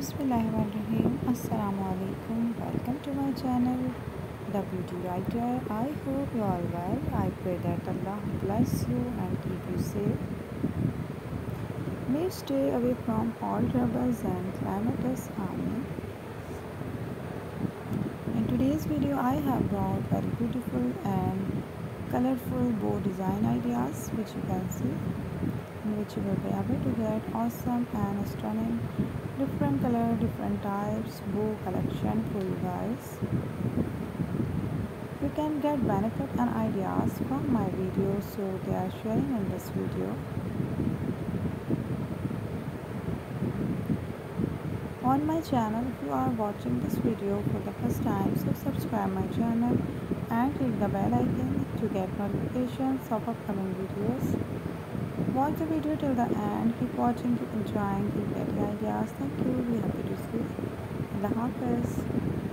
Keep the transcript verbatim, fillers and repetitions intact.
Bismillahirrahmanirrahim. Assalamu alaikum. Welcome to my channel, The Beauty Writer. I hope you all well. I pray that Allah bless you and keep you safe. May stay away from all troubles and calamitous harmony. In today's video, I have brought very beautiful and colorful bow design ideas, which you can see, in which you will be able to get awesome and stunning different color, different types bow collection for you guys. You can get benefit and ideas from my videos, so they are sharing in this video. On my channel, if you are watching this video for the first time, so subscribe my channel and click the bell icon to get notifications of upcoming videos. Watch the video till the end. Keep watching, keep enjoying, keep getting ideas. Thank you. Be happy to see you. Allah Hafiz.